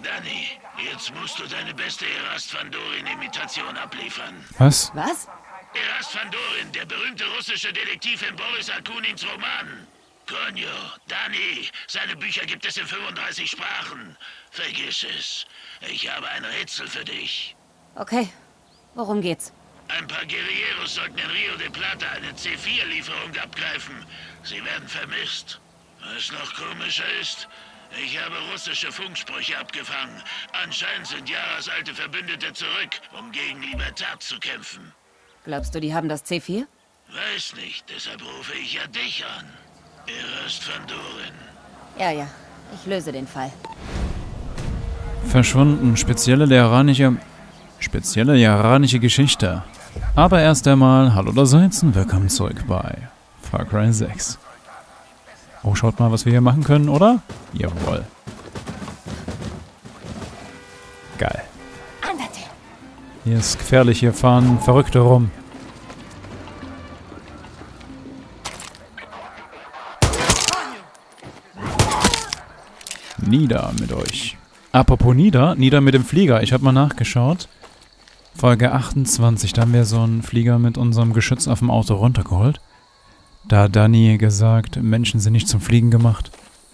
Dani, jetzt musst du deine beste Erast van Dorin-Imitation abliefern. Was? Was? Erast van Dorin, der berühmte russische Detektiv in Boris Akunins Romanen. Konjo, Dani, seine Bücher gibt es in 35 Sprachen. Vergiss es. Ich habe ein Rätsel für dich. Okay. Worum geht's? Ein paar Guerilleros sollten in Rio de Plata eine C4-Lieferung abgreifen. Sie werden vermisst. Was noch komischer ist, ich habe russische Funksprüche abgefangen. Anscheinend sind Yaras alte Verbündete zurück, um gegen Libertad zu kämpfen. Glaubst du, die haben das C4? Weiß nicht, deshalb rufe ich ja dich an. Erast van Dorin. Ja, ja. Ich löse den Fall. Verschwunden. Spezielle iranische Geschichte. Aber erst einmal, hallo allerseits und willkommen zurück bei Far Cry 6. Oh, schaut mal, was wir hier machen können, oder? Jawohl. Geil. Hier ist gefährlich, hier fahren Verrückte rum. Nieder mit euch. Apropos nieder mit dem Flieger. Ich habe mal nachgeschaut. Folge 28, da haben wir so einen Flieger mit unserem Geschütz auf dem Auto runtergeholt. Da hat Dani gesagt, Menschen sind nicht zum Fliegen gemacht.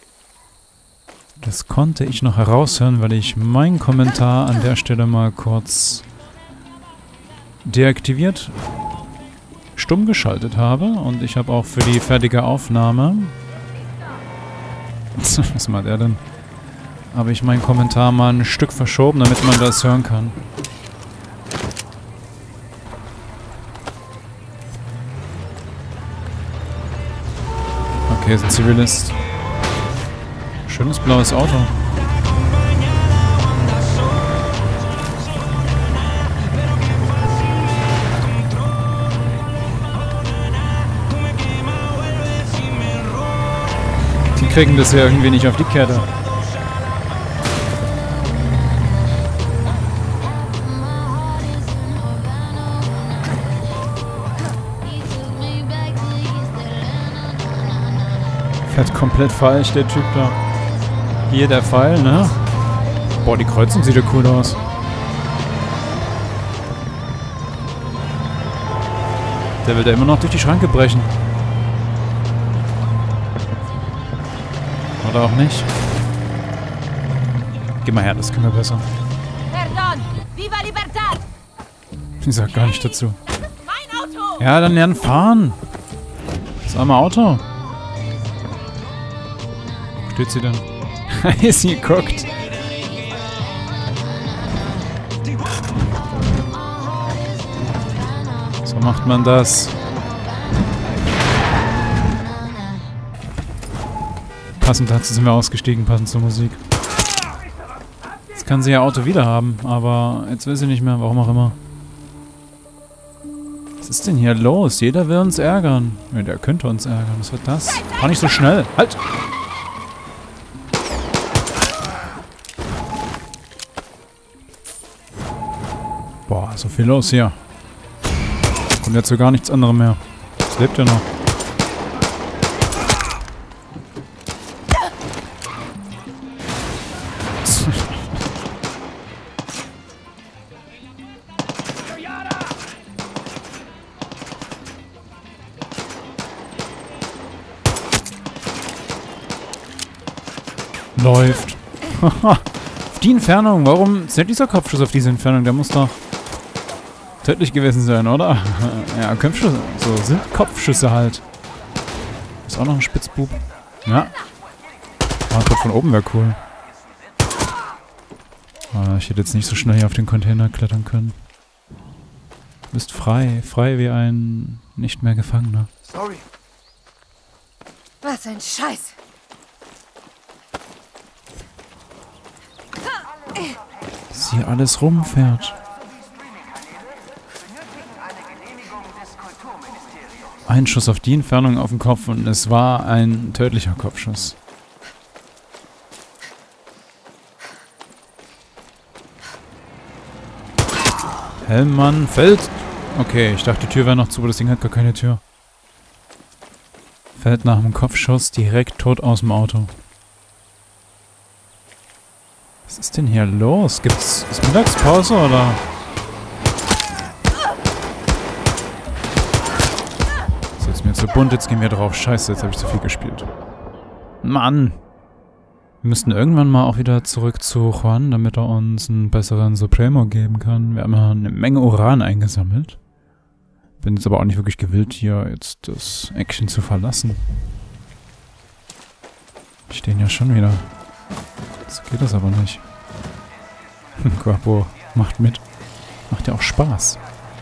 Das konnte ich noch heraushören, weil ich meinen Kommentar an der Stelle mal kurz deaktiviert, stumm geschaltet habe. Und ich habe auch für die fertige Aufnahme... Was macht er denn? Habe ich meinen Kommentar mal ein Stück verschoben, damit man das hören kann. Okay, ist ein Zivilist. Schönes blaues Auto. Die kriegen das ja irgendwie nicht auf die Kette. Fährt komplett falsch, der Typ da. Hier der Pfeil, ne? Boah, die Kreuzung sieht ja cool aus. Der will da immer noch durch die Schranke brechen. Oder auch nicht. Geh mal her, das können wir besser. Perdón! Viva Libertad! Ich sag gar nicht dazu. Das ist mein Auto! Ja, dann lernen fahren. Das arme Auto. Wo steht sie denn? Ist sie geguckt. So macht man das. Passend dazu sind wir ausgestiegen, passend zur Musik. Jetzt kann sie ihr Auto wieder haben, aber jetzt will sie nicht mehr, warum auch immer. Was ist denn hier los? Jeder will uns ärgern. Ja, der könnte uns ärgern. Was wird das? Fahr nicht so schnell. Halt! Boah, so viel los hier. Kommt jetzt zu gar nichts anderem mehr. Es lebt ja noch. Läuft. Auf die Entfernung. Warum zählt dieser Kopfschuss auf diese Entfernung? Der muss doch tödlich gewesen sein, oder? Ja, Kopfschüsse. So sind Kopfschüsse halt. Ist auch noch ein Spitzbub. Ja. Aber von oben wäre cool. Ich hätte jetzt nicht so schnell hier auf den Container klettern können. Du bist frei. Frei wie ein nicht mehr Gefangener. Sorry. Was ein Scheiß! Dass hier alles rumfährt. Ein Schuss auf die Entfernung auf den Kopf und es war ein tödlicher Kopfschuss. Hellmann fällt. Okay, ich dachte, die Tür wäre noch zu, aber das Ding hat gar keine Tür. Fällt nach dem Kopfschuss direkt tot aus dem Auto. Was ist denn hier los? Ist Mittagspause oder? Das ist jetzt mir zu bunt, jetzt gehen wir drauf. Scheiße, jetzt habe ich zu viel gespielt. Mann! Wir müssten irgendwann mal auch wieder zurück zu Juan, damit er uns einen besseren Supremo geben kann. Wir haben ja eine Menge Uran eingesammelt. Bin jetzt aber auch nicht wirklich gewillt, hier jetzt das Action zu verlassen. Die stehen ja schon wieder. So geht das aber nicht. Guapo macht mit. Macht ja auch Spaß.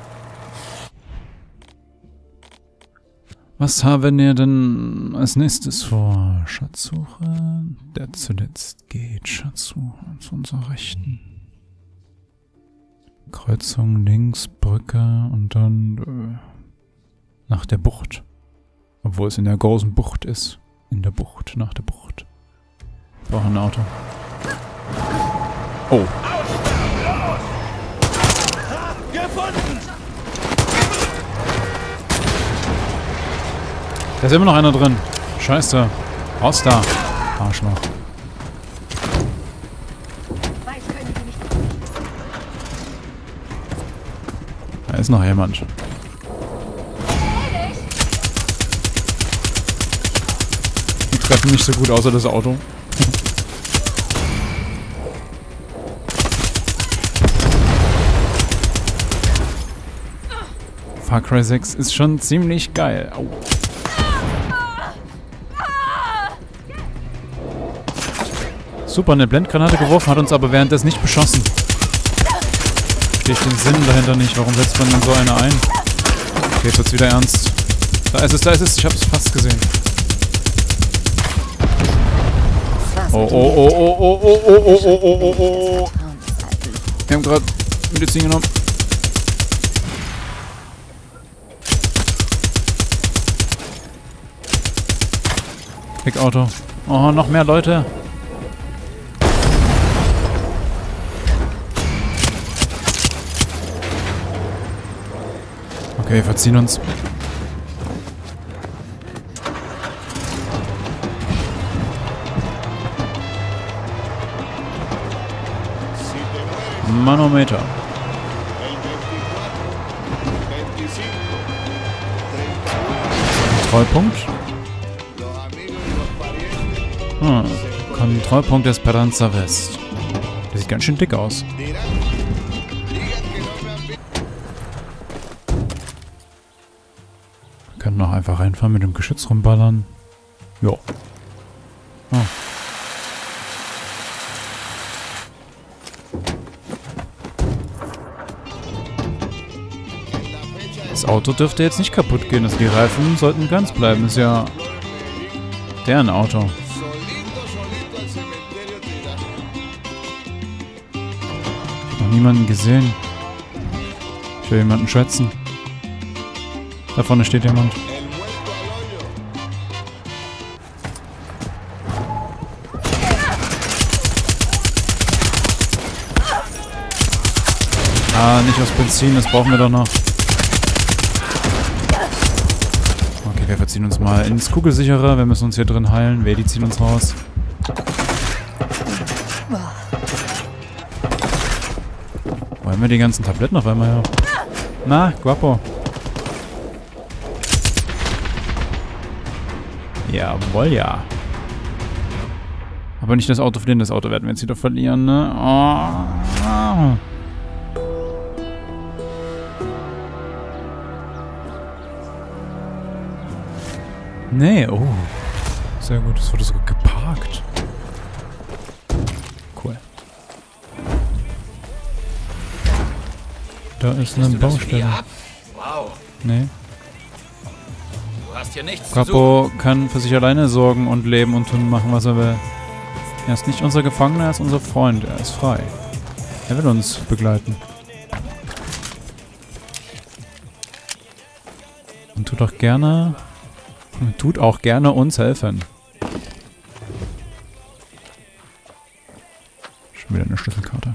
Was haben wir denn als nächstes vor? Schatzsuche. Der zuletzt geht. Schatzsuche zu unserer Rechten. Kreuzung links, Brücke und dann nach der Bucht. Obwohl es in der großen Bucht ist. In der Bucht, nach der Bucht. Ich brauche ein Auto. Oh. Da ist immer noch einer drin. Scheiße. Raus da. Arschloch. Da ist noch jemand. Die treffen nicht so gut, außer das Auto. Far Cry 6 ist schon ziemlich geil. Au. Super, eine Blendgranate geworfen, hat uns aber währenddessen nicht beschossen. Verstehe ich den Sinn dahinter nicht. Warum setzt man denn so eine ein? Okay, jetzt wird's wieder ernst. Da ist es, da ist es. Ich hab's fast gesehen. Oh, oh, oh, oh, oh, oh, oh, oh, oh, oh, oh, oh. Wir haben gerade Medizin genommen. Auto. Oh, noch mehr Leute. Okay, wir verziehen uns. Manometer. Kontrollpunkt. Kontrollpunkt Esperanza West. Der sieht ganz schön dick aus. Wir können noch einfach reinfahren, mit dem Geschütz rumballern. Jo. Oh. Das Auto dürfte jetzt nicht kaputt gehen. Also die Reifen sollten ganz bleiben. Ist ja deren Auto. Noch niemanden gesehen. Ich will jemanden schätzen. Da vorne steht jemand. Ah, nicht aus Benzin, das brauchen wir doch noch. Okay, wir verziehen uns mal ins Kugelsichere. Wir müssen uns hier drin heilen. Die ziehen uns raus. Wo haben wir die ganzen Tabletten auf einmal her? Na, Guapo. Jawohl, ja. Aber nicht das Auto verlieren. Das Auto werden wir jetzt wieder verlieren, ne? Oh. Nee, oh. Sehr gut, das wurde sogar geparkt. Cool. Da ist eine Baustelle. Wow. Nee. Du hast hier nichts Capo kann für sich alleine sorgen und leben und tun machen, was er will. Er ist nicht unser Gefangener, er ist unser Freund. Er ist frei. Er will uns begleiten. Und tut auch gerne uns helfen. Schon wieder eine Schlüsselkarte.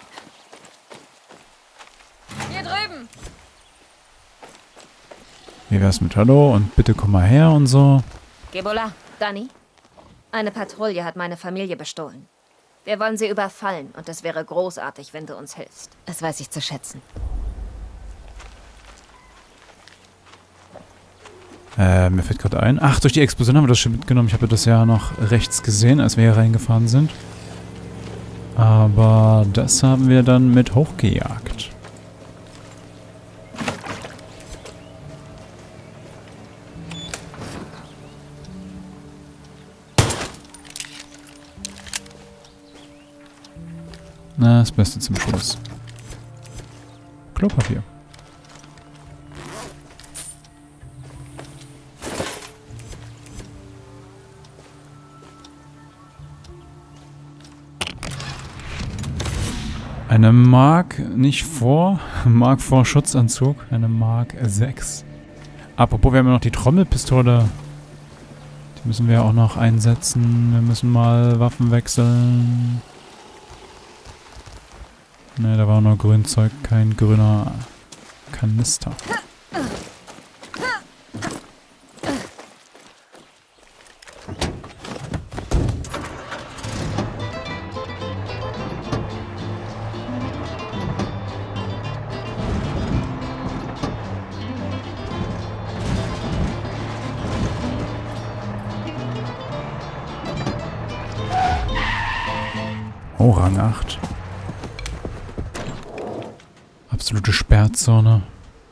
Hier drüben. Wie wär's mit Hallo und bitte komm mal her und so? Gebola, Dani, eine Patrouille hat meine Familie bestohlen. Wir wollen sie überfallen und es wäre großartig, wenn du uns hilfst. Das weiß ich zu schätzen. Mir fällt gerade ein. Ach, durch die Explosion haben wir das schon mitgenommen. Ich habe das ja noch rechts gesehen, als wir hier reingefahren sind. Aber das haben wir dann mit hochgejagt. Na, das Beste zum Schluss. Klopapier. Eine Mark, nicht vor, Mark vor Schutzanzug, eine Mark 6. Apropos, wir haben ja noch die Trommelpistole. Die müssen wir auch noch einsetzen. Wir müssen mal Waffen wechseln. Ne, da war nur Grünzeug, kein grüner Kanister. Oh, Rang 8. Absolute Sperrzone.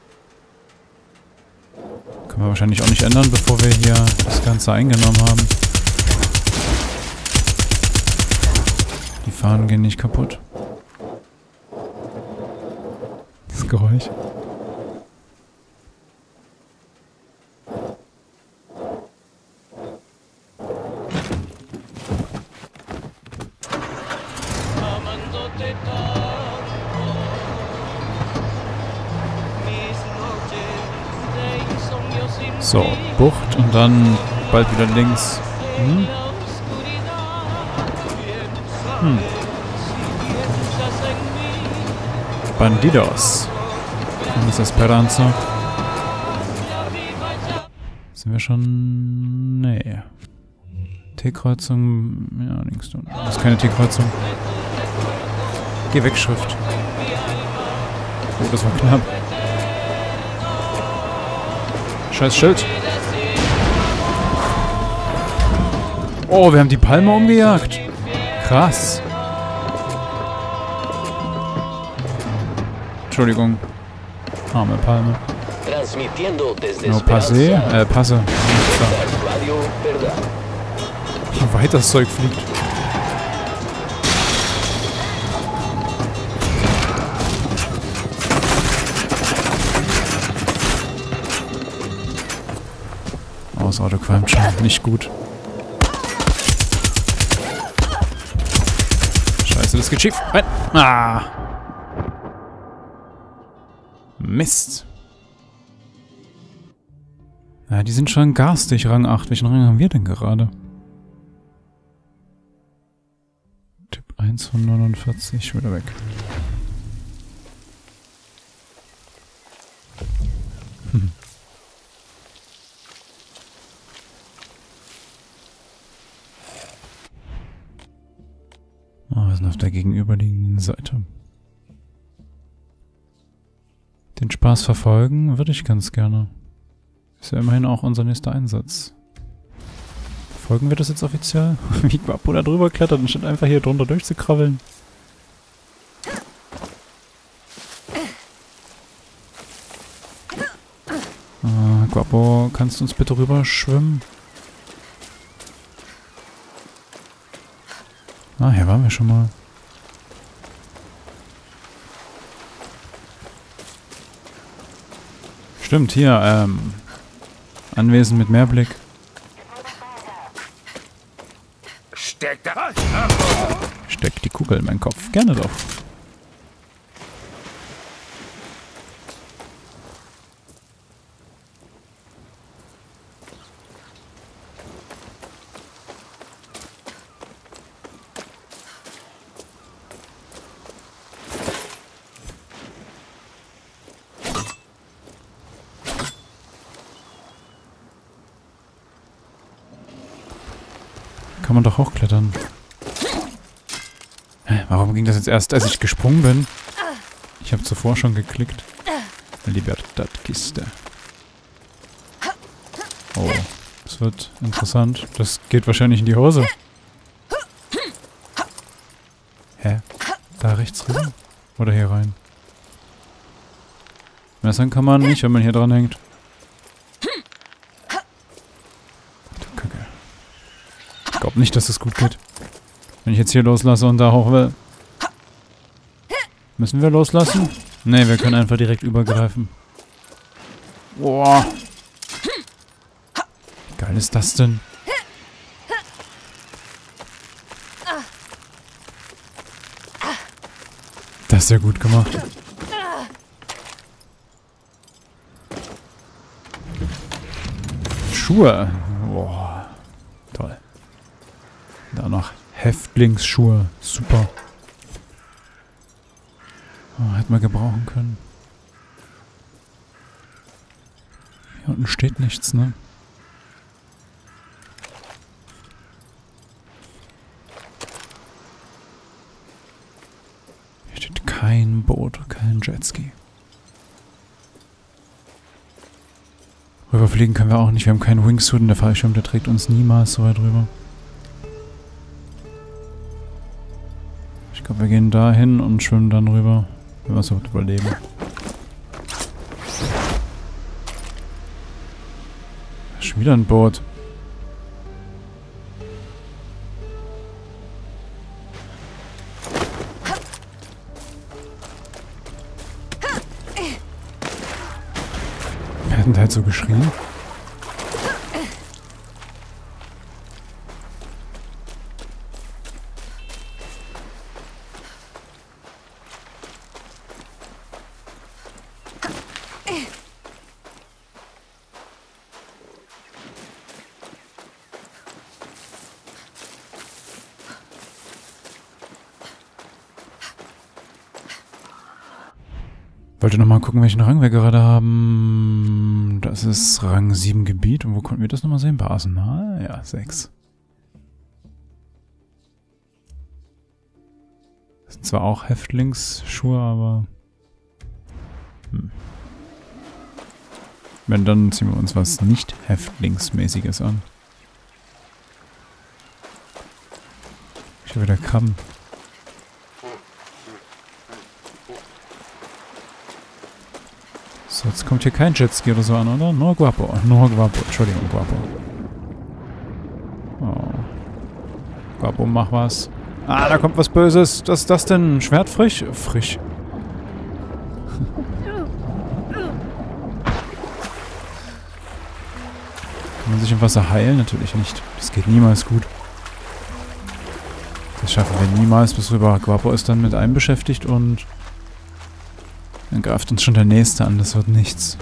Können wir wahrscheinlich auch nicht ändern, bevor wir hier das Ganze eingenommen haben. Die Fahnen gehen nicht kaputt. Das Geräusch. So, Bucht und dann bald wieder links. Bandidos. Und das Esperanza. Sind wir schon... Nee. T-Kreuzung... Ja, links. Das ist keine T-Kreuzung. Geh weg, Schrift. Oh, das war knapp. Scheiß Schild. Oh, wir haben die Palme umgejagt. Krass. Entschuldigung. Arme Palme. No, passe. Passe. Wie weit das Zeug fliegt. Das Auto qualmt schon. Nicht gut. Scheiße, das geht schief. Rein. Ah. Mist. Ja, die sind schon garstig, Rang 8. Welchen Rang haben wir denn gerade? Typ 1 von 49. Wieder weg. Oh, wir sind auf der gegenüberliegenden Seite. Den Spaß verfolgen würde ich ganz gerne. Ist ja immerhin auch unser nächster Einsatz. Verfolgen wir das jetzt offiziell? Wie Guapo da drüber klettert, anstatt einfach hier drunter durchzukrabbeln. Guapo, kannst du uns bitte rüber schwimmen? Ah, hier waren wir schon mal. Stimmt, hier, Anwesen mit Mehrblick. Steck da! Steck die Kugel in meinen Kopf. Gerne doch. kann man doch auch klettern. Hä, warum ging das jetzt erst, als ich gesprungen bin? Ich habe zuvor schon geklickt. Libertad-Kiste. Oh, das wird interessant. Das geht wahrscheinlich in die Hose. Hä? Da rechts rüber? Oder hier rein? Messern kann man nicht, wenn man hier dran hängt. Du Kacke. Ich glaube nicht, dass das gut geht. Wenn ich jetzt hier loslasse und da hoch will. Müssen wir loslassen? Ne, wir können einfach direkt übergreifen. Boah. Wie geil ist das denn? Das ist ja gut gemacht. Schuhe. Boah. Toll. Da noch Häftlingsschuhe. Super. Oh, hätten wir gebrauchen können. Hier unten steht nichts, ne? Hier steht kein Boot, kein Jetski. Rüberfliegen können wir auch nicht. Wir haben keinen Wingsuit und der Fallschirm, der trägt uns niemals so weit rüber. Ich glaube, wir gehen da hin und schwimmen dann rüber, wenn wir es überhaupt überleben. Da ist schon wieder ein Boot. Wir hätten halt so geschrien. Wollte nochmal gucken, welchen Rang wir gerade haben. Das ist Rang 7 Gebiet. Und wo konnten wir das nochmal sehen? Bei Arsenal? Ja, 6. Das sind zwar auch Häftlingsschuhe, aber... Wenn, dann ziehen wir uns was nicht Häftlingsmäßiges an. Ich habe wieder Krabben. So, jetzt kommt hier kein Jetski oder so an, oder? Nur Guapo. Nur Guapo. Entschuldigung, Guapo. Oh. Guapo, mach was. Ah, da kommt was Böses. Was ist das denn? Ein Schwert frisch? Frisch. Kann man sich im Wasser heilen? Natürlich nicht. Das geht niemals gut. Das schaffen wir niemals, bis rüber. Guapo ist dann mit einem beschäftigt und... Dann greift uns schon der Nächste an, das wird nichts.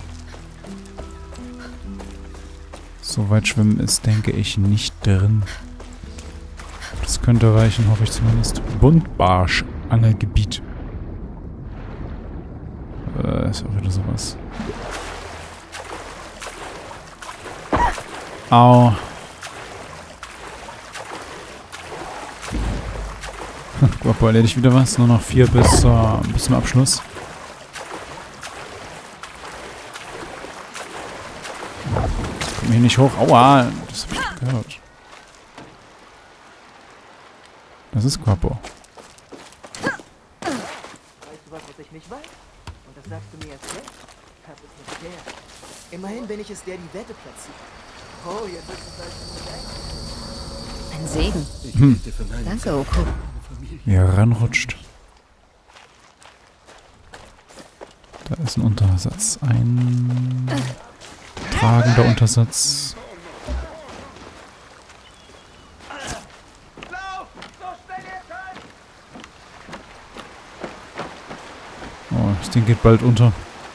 So weit schwimmen ist, denke ich, nicht drin. Das könnte reichen, hoffe ich zumindest. Buntbarsch-Angelgebiet. Ist auch wieder sowas. Au. Guapo erledigt wieder was. Nur noch 4 bis zum Abschluss. Hier nicht hoch. Aua, das hab ich gehört. Das ist Guapo. Weißt du was ich nicht weiß? Und das sagst du mir jetzt selbst? Das ist nicht fair. Immerhin bin ich es, der die Wette platziert. Oh, jetzt ist es halt Ein Segen. Danke, Oko. Wie er ranrutscht. Da ist ein Untersatz. Ein... tragender Untersatz. Oh, das Ding geht bald unter.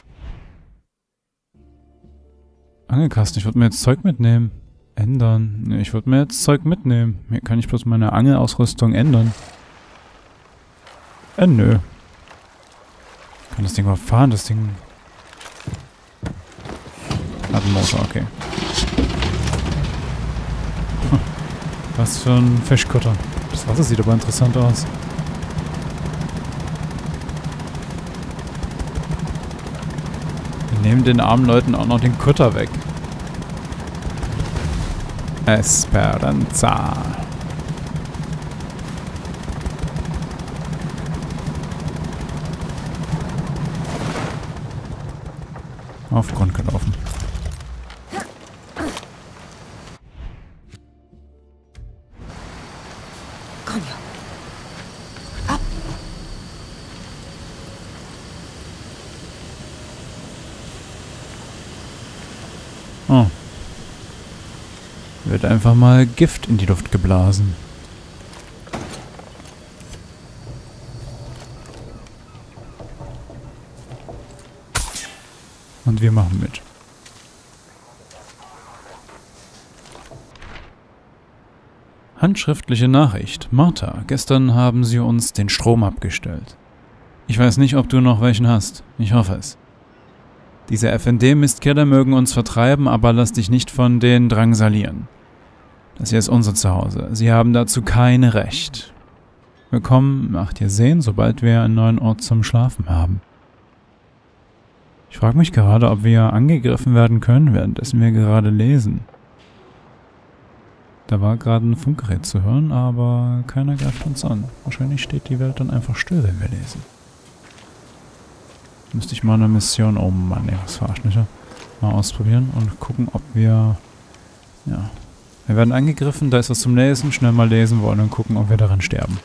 Angelkasten, ich würde mir jetzt Zeug mitnehmen. Ändern. Ne, ich würde mir jetzt Zeug mitnehmen. Hier kann ich bloß meine Angelausrüstung ändern. Nö. Ich kann das Ding mal fahren, das Ding... Hat einen Motor, okay. Was für ein Fischkutter. Das Wasser sieht aber interessant aus. Wir nehmen den armen Leuten auch noch den Kutter weg. Esperanza. Auf Grund gelaufen. Komm, Junge. Ab. Oh. Wird einfach mal Gift in die Luft geblasen. Und wir machen mit. Handschriftliche Nachricht. Martha, gestern haben sie uns den Strom abgestellt. Ich weiß nicht, ob du noch welchen hast. Ich hoffe es. Diese FND-Mistkerle mögen uns vertreiben, aber lass dich nicht von denen drangsalieren. Das hier ist unser Zuhause. Sie haben dazu kein Recht. Wir kommen nach dir sehen, sobald wir einen neuen Ort zum Schlafen haben. Ich frage mich gerade, ob wir angegriffen werden können, währenddessen wir gerade lesen. Da war gerade ein Funkgerät zu hören, aber keiner greift uns an. Wahrscheinlich steht die Welt dann einfach still, wenn wir lesen. Müsste ich mal eine Mission... Oh Mann, ey, was verarscht mich. Mal ausprobieren und gucken, ob wir... Ja. Wir werden angegriffen, da ist was zum Lesen. Schnell mal lesen wollen und gucken, ob wir daran sterben.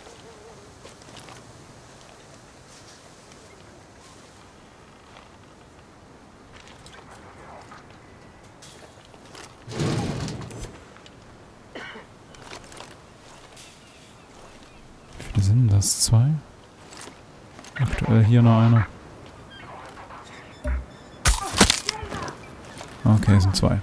Wie viele sind das? 2? Aktuell hier noch einer. Okay, es sind 2.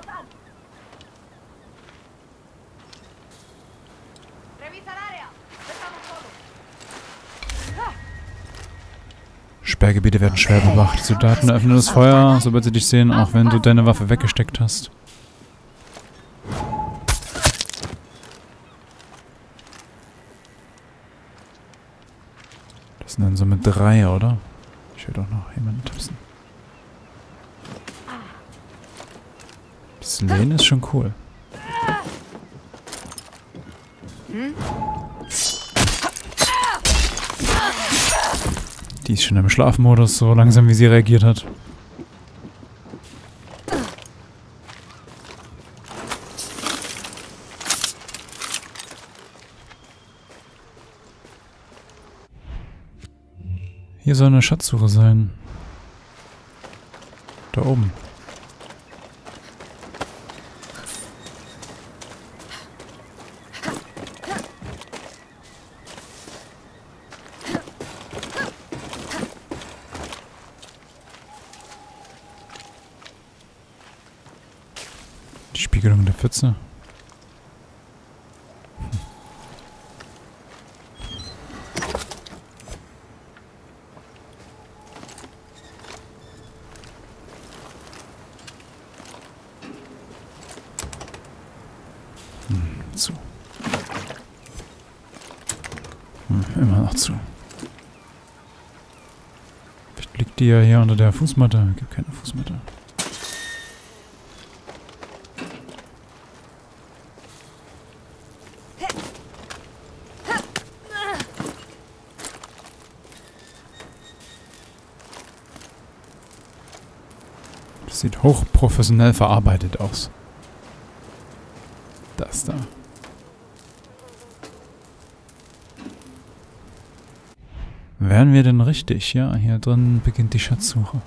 Sperrgebiete werden schwer bewacht. Die Soldaten öffnen das Feuer, sobald sie dich sehen, auch wenn du deine Waffe weggesteckt hast. Das sind dann so mit 3, oder? Ich will doch noch jemanden tipsen. Das Lehnen ist schon cool. Die ist schon im Schlafmodus, so langsam wie sie reagiert hat. Hier soll eine Schatzsuche sein. Da oben. Die Spiegelung der Pfütze. Zu. Immer noch zu. Vielleicht liegt die ja hier unter der Fußmatte. Gibt keine Fußmatte. Das sieht hochprofessionell verarbeitet aus. Das da. Wären wir denn richtig? Ja, hier drin beginnt die Schatzsuche.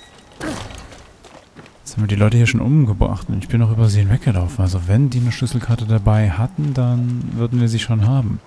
Jetzt haben wir die Leute hier schon umgebracht und ich bin noch über sie hinweggelaufen. Also wenn die eine Schlüsselkarte dabei hatten, dann würden wir sie schon haben.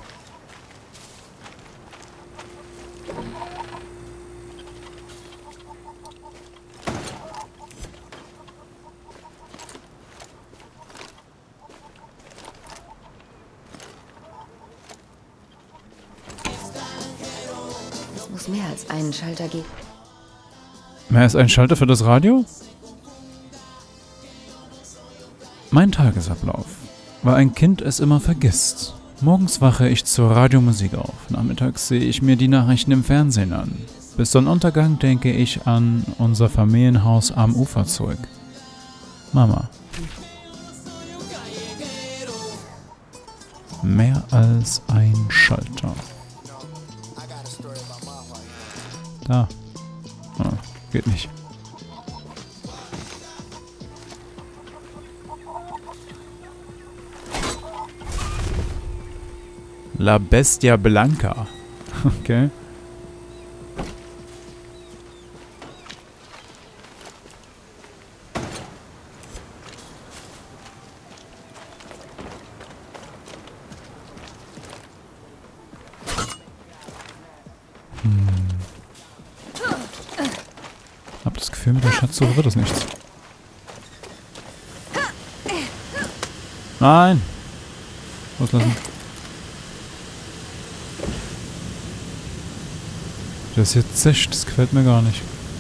Es muss mehr als einen Schalter geben. Mehr als ein Schalter für das Radio? Mein Tagesablauf. weil ein Kind es immer vergisst. Morgens wache ich zur Radiomusik auf. Nachmittags sehe ich mir die Nachrichten im Fernsehen an. Bis Sonnenuntergang denke ich an unser Familienhaus am Ufer zurück. Mama. Mehr als ein Schalter. Da. Ah, geht nicht. La Bestia Blanca. Okay. Hab das Gefühl, mit der Schatzsuche wird das nichts. Nein! Loslassen. Das ist jetzt zischt, das gefällt mir gar nicht.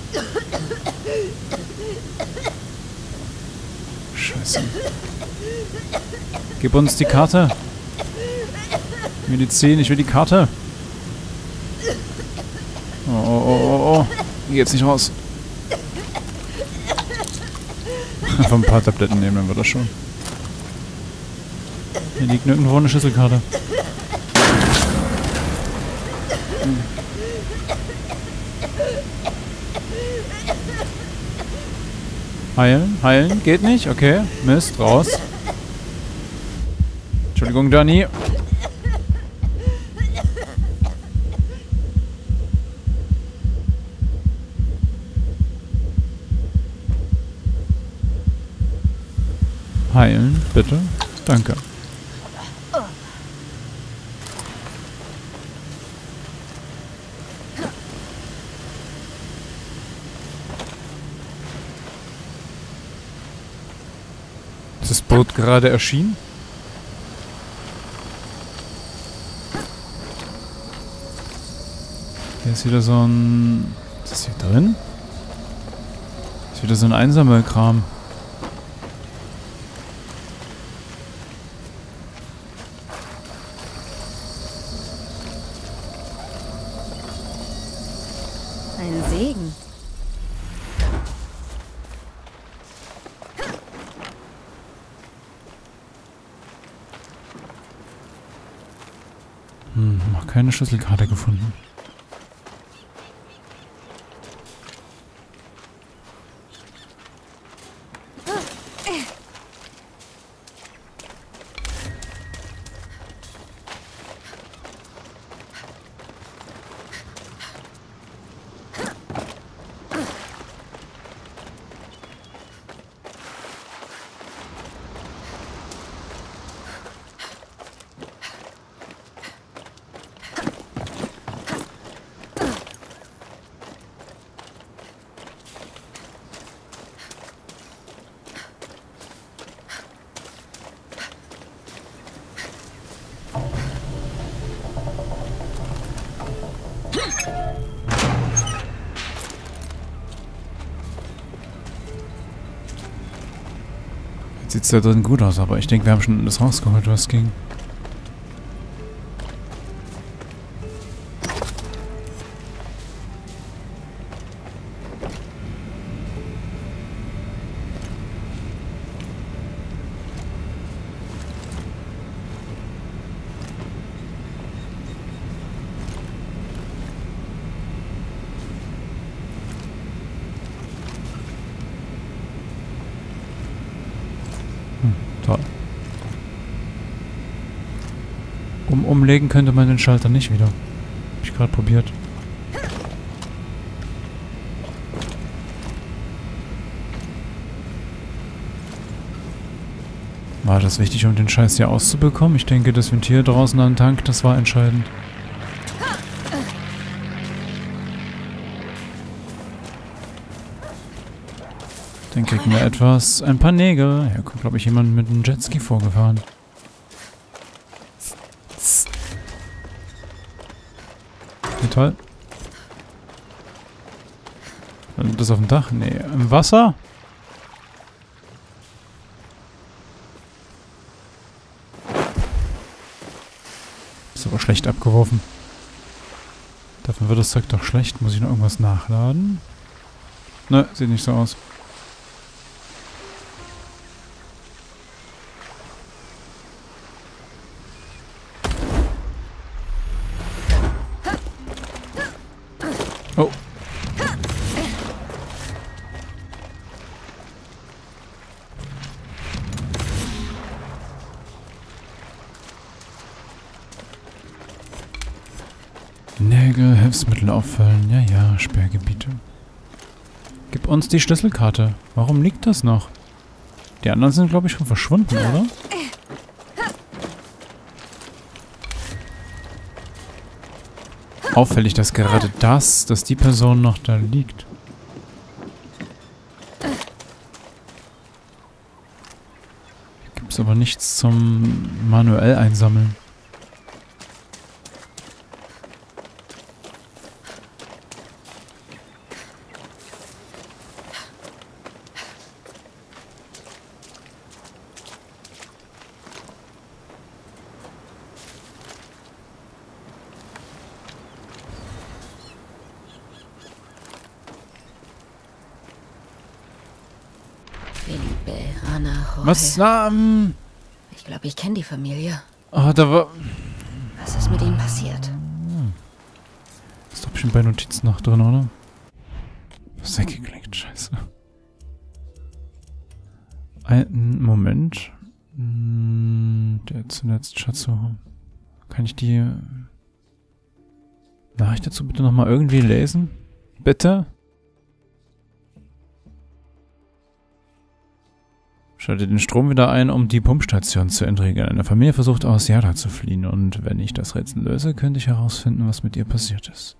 Scheiße. Gib uns die Karte. Medizin, ich will die Karte. Oh, oh, oh, oh, oh. Geh jetzt nicht raus. Einfach ein paar Tabletten nehmen, dann wird das schon. Hier liegt nirgendwo eine Schlüsselkarte. Heilen, heilen, geht nicht, okay. Mist, raus. Entschuldigung, Dani. Heilen, bitte. Danke. Ist das Boot gerade erschienen? Hier ist wieder so ein... Was ist hier drin? Ist wieder so ein Einsammelkram. Ein Segen. Noch keine Schlüsselkarte gefunden. Sieht da drin gut aus, aber ich denke, wir haben schon alles rausgeholt, was ging. Toll. Umlegen könnte man den Schalter nicht wieder. Hab ich gerade probiert. War das wichtig, um den Scheiß hier auszubekommen? Ich denke, das Ventil draußen am Tank, das war entscheidend. Dann kriegen wir etwas, ein paar Nägel. Hier kommt, glaube ich, jemand mit einem Jetski vorgefahren. Wie toll. Das auf dem Dach? Nee, im Wasser? Ist aber schlecht abgeworfen. Davon wird das Zeug doch schlecht. Muss ich noch irgendwas nachladen? Ne, sieht nicht so aus. Oh. Nägel, Hilfsmittel auffüllen. Ja, ja, Sperrgebiete. Gib uns die Schlüsselkarte. Warum liegt das noch? Die anderen sind, glaube ich, schon verschwunden, oder? Auffällig, dass gerade dass die Person noch da liegt. Hier gibt es aber nichts zum manuell einsammeln. Felipe, Ana, Jorge. Was? Ich glaube, ich kenne die Familie. Oh, da war... Was ist mit ihnen passiert? Ist doch bestimmt bei Notizen noch drin, oder? Was weggeklickt, scheiße. Einen Moment. Der zuletzt Schatzo. Kann ich die Nachricht dazu bitte nochmal irgendwie lesen? Bitte? Schalte den Strom wieder ein, um die Pumpstation zu entriegeln. Eine Familie versucht aus Yara zu fliehen und wenn ich das Rätsel löse, könnte ich herausfinden, was mit ihr passiert ist.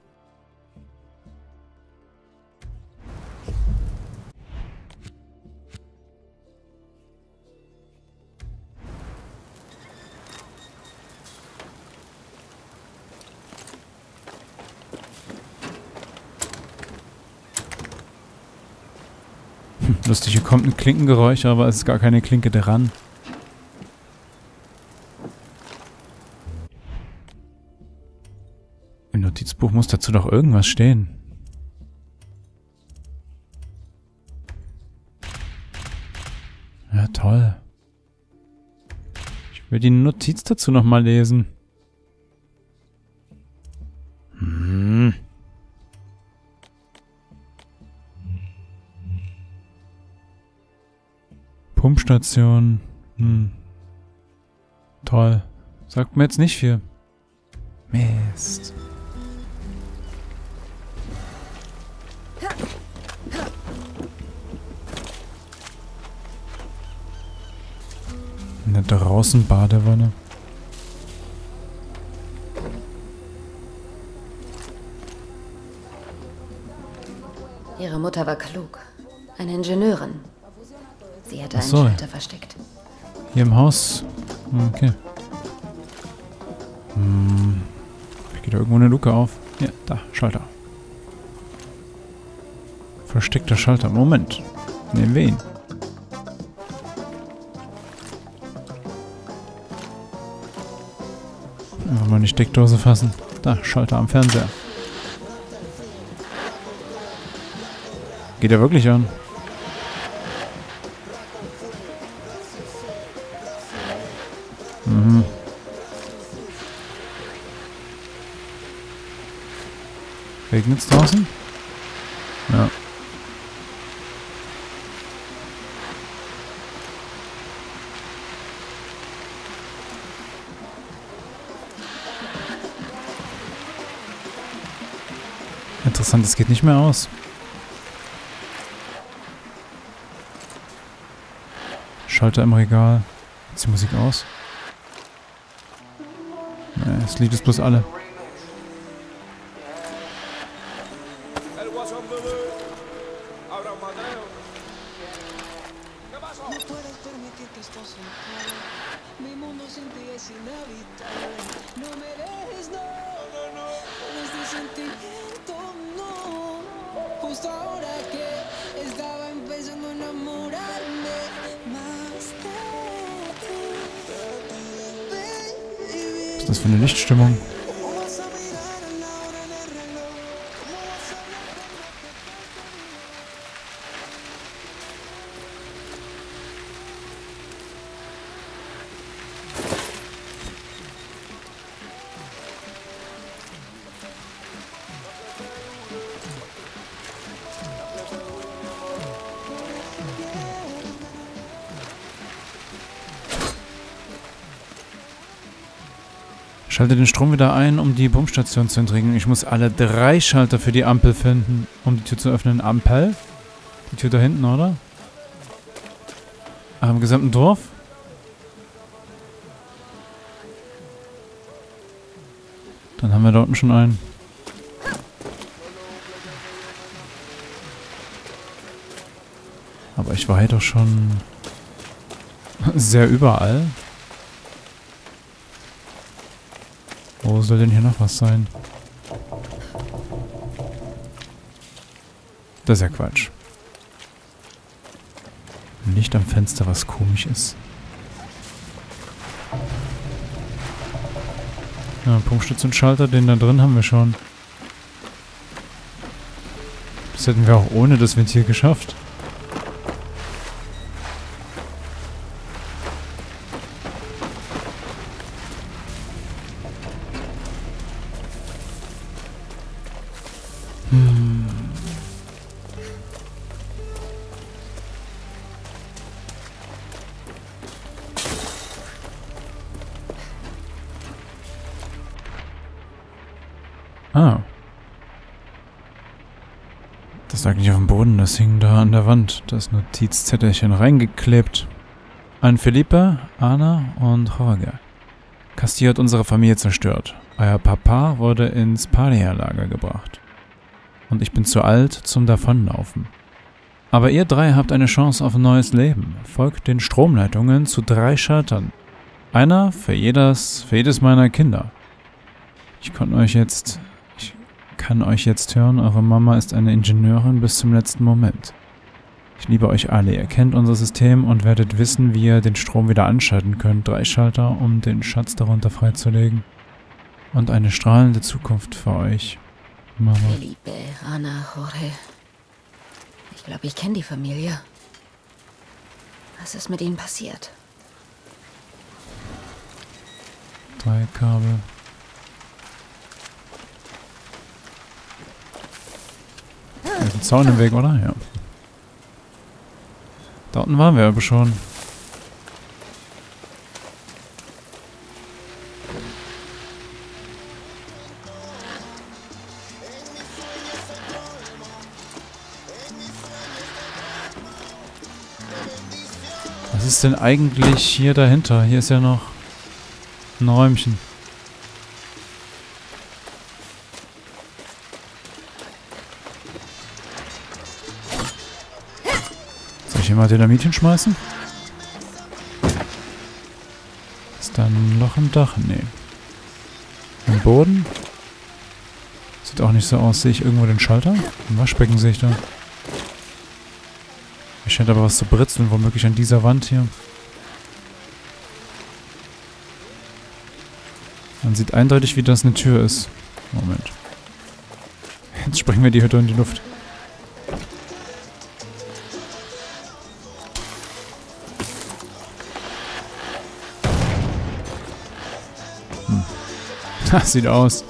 Lustig, hier kommt ein Klinkengeräusch, aber es ist gar keine Klinke dran. Im Notizbuch muss dazu doch irgendwas stehen. Ja, toll. Ich will die Notiz dazu nochmal lesen. Pumpstation. Toll. Sagt mir jetzt nicht viel. Mist. Eine draußen Badewanne. Ihre Mutter war klug. Eine Ingenieurin. Sie hätte einen so. Schalter versteckt. Hier im Haus. Okay. Geht da irgendwo eine Luke auf? Ja, da, Schalter. Versteckter Schalter. Moment. Nehmen wir ihn. Einfach mal in die Steckdose fassen. Da, Schalter am Fernseher. Geht er wirklich an? Regnet's draußen? Ja. Interessant, es geht nicht mehr aus. Schalter im Regal. Ist die Musik aus? Ja, das Lied ist bloß alle. Was ist das für eine Lichtstimmung? Schalte den Strom wieder ein, um die Pumpstation zu entriegen. Ich muss alle 3 Schalter für die Ampel finden, um die Tür zu öffnen. Ampel? Die Tür da hinten, oder? Im gesamten Dorf? Dann haben wir da unten schon einen. Aber ich war hier doch schon sehr überall. Wo soll denn hier noch was sein? Das ist ja Quatsch. Licht am Fenster, was komisch ist. Ja, Pumpstütze und Schalter, den da drin haben wir schon. Das hätten wir auch ohne das Ventil geschafft. Ah. Das lag nicht auf dem Boden, das hing da an der Wand. Das Notizzettelchen reingeklebt. An Felipe, Ana und Jorge. Castillo hat unsere Familie zerstört. Euer Papa wurde ins Paria-Lager gebracht. Und ich bin zu alt zum Davonlaufen. Aber ihr 3 habt eine Chance auf ein neues Leben. Folgt den Stromleitungen zu 3 Schaltern. Einer für jedes meiner Kinder. Ich kann euch jetzt hören, eure Mama ist eine Ingenieurin bis zum letzten Moment. Ich liebe euch alle, ihr kennt unser System und werdet wissen, wie ihr den Strom wieder anschalten könnt. 3 Schalter, um den Schatz darunter freizulegen. Und eine strahlende Zukunft für euch, Mama. Felipe, Ana, Jorge. Ich glaube, ich kenne die Familie. Was ist mit ihnen passiert? 3 Kabel. Da ist ein Zaun im Weg, oder? Ja. Da unten waren wir aber schon. Was ist denn eigentlich hier dahinter? Hier ist ja noch ein Räumchen. Soll ich hier mal Dynamit hinschmeißen? Ist da ein Loch im Dach? Nee. Im Boden? Sieht auch nicht so aus. Sehe ich irgendwo den Schalter? Ein Waschbecken sehe ich da. Hier scheint aber was zu britzeln, womöglich an dieser Wand hier. Man sieht eindeutig, wie das eine Tür ist. Moment. Jetzt sprengen wir die Hütte in die Luft. Das sieht aus.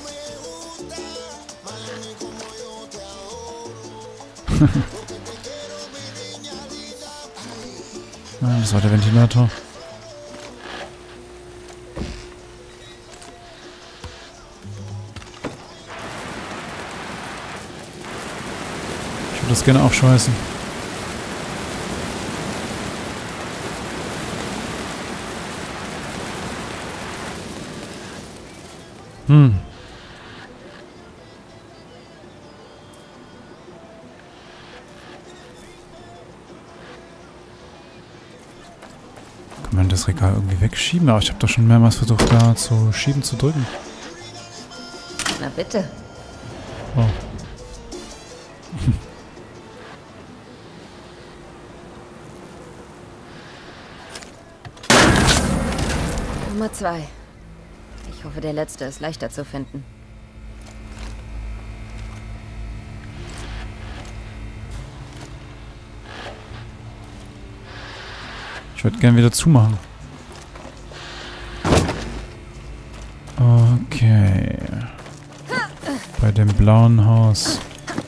Das war der Ventilator. Ich würde das gerne aufschmeißen. Kann man das Regal irgendwie wegschieben? Aber ich habe doch schon mehrmals versucht, da zu schieben, zu drücken. Na bitte. Oh. Nummer 2. Ich hoffe, der letzte ist leichter zu finden. Ich würde gern wieder zumachen. Okay. Bei dem blauen Haus.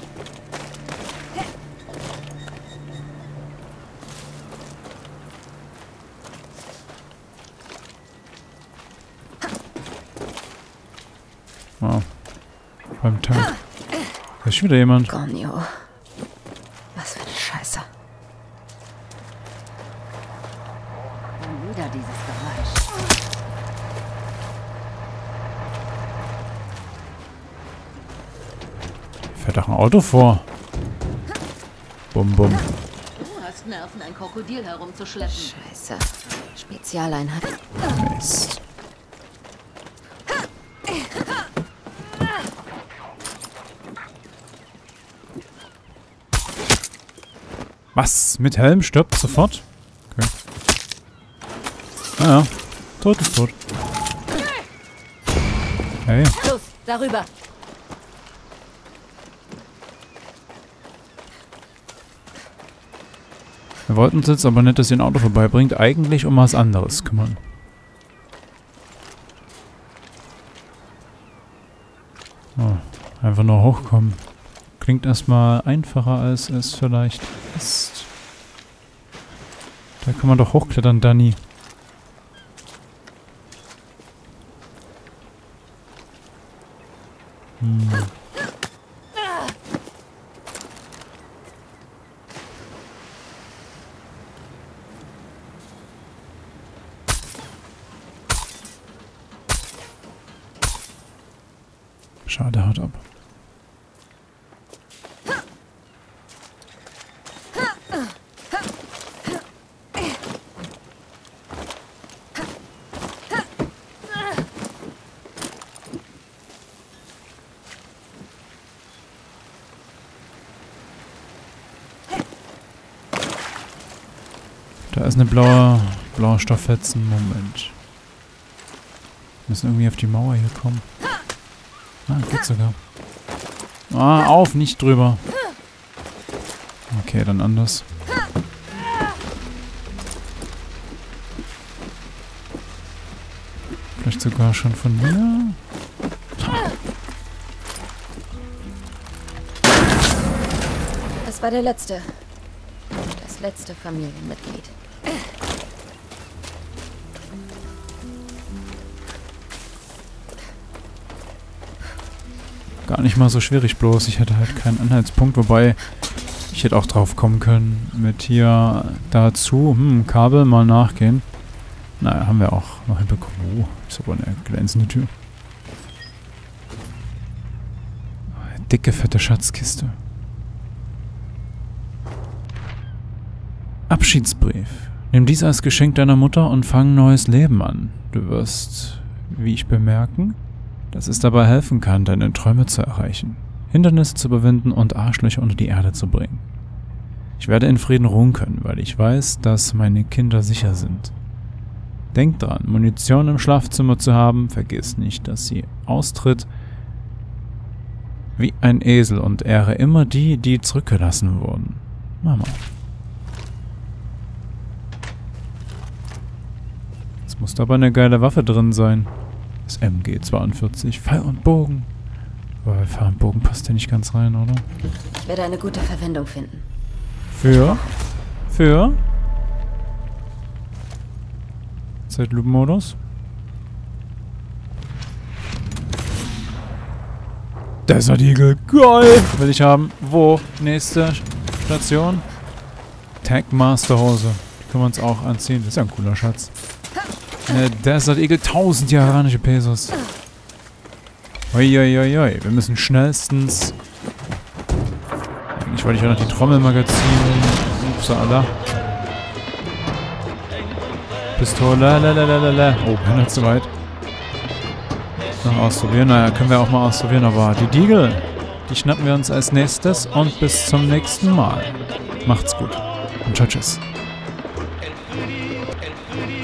Oh. Beim Tank. Da ist schon wieder jemand. Gonyo. Was für eine Scheiße. Und wieder dieses Geräusch. Fährt doch ein Auto vor. Bum, bum. Du hast Nerven, ein Krokodil herumzuschleppen. Scheiße. Spezialeinheit. Mist. Was? Mit Helm stirbt sofort? Okay. Naja. Tot ist tot. Hey. Los, darüber. Wir wollten uns jetzt aber nicht, dass ihr ein Auto vorbeibringt. Eigentlich um was anderes kümmern. Oh, einfach nur hochkommen. Klingt erstmal einfacher, als es vielleicht ist. Da kann man doch hochklettern, Dani. Schade, haut ab. Da ist eine blaue Stofffetzen. Moment. Wir müssen irgendwie auf die Mauer hier kommen. Ah, geht sogar. Ah, auf, nicht drüber. Okay, dann anders. Vielleicht sogar schon von mir. Das war der letzte. Das letzte Familienmitglied. Gar nicht mal so schwierig, bloß ich hätte halt keinen Anhaltspunkt, wobei ich hätte auch drauf kommen können mit hier dazu, Kabel mal nachgehen. Naja, haben wir auch noch hinbekommen. Oh, ist aber eine glänzende Tür. Eine dicke, fette Schatzkiste. Abschiedsbrief. Nimm dies als Geschenk deiner Mutter und fang ein neues Leben an. Du wirst, wie ich bemerken, dass es dabei helfen kann, deine Träume zu erreichen, Hindernisse zu überwinden und Arschlöcher unter die Erde zu bringen. Ich werde in Frieden ruhen können, weil ich weiß, dass meine Kinder sicher sind. Denk dran, Munition im Schlafzimmer zu haben, vergiss nicht, dass sie austritt wie ein Esel und ehre immer die, die zurückgelassen wurden. Mama. Es muss aber eine geile Waffe drin sein. Das MG42, Pfeil und Bogen. Aber Pfeil und Bogen passt ja nicht ganz rein, oder? Ich werde eine gute Verwendung finden. Für? Zeitlupenmodus. Desert Eagle, geil! Will ich haben. Wo? Nächste Station. Tankmaster-Hose. Die können wir uns auch anziehen. Das ist ja ein cooler Schatz. Desert Eagle, 1000 iranische Pesos. Uiuiui, wir müssen schnellstens... Eigentlich wollte ich ja noch die Trommelmagazine... Upsala. Pistole, lalalala. Oh, bin nicht zu weit. Noch ausprobieren, naja, können wir auch mal ausprobieren, aber die Deagle, die schnappen wir uns als nächstes und bis zum nächsten Mal. Macht's gut und tschüss.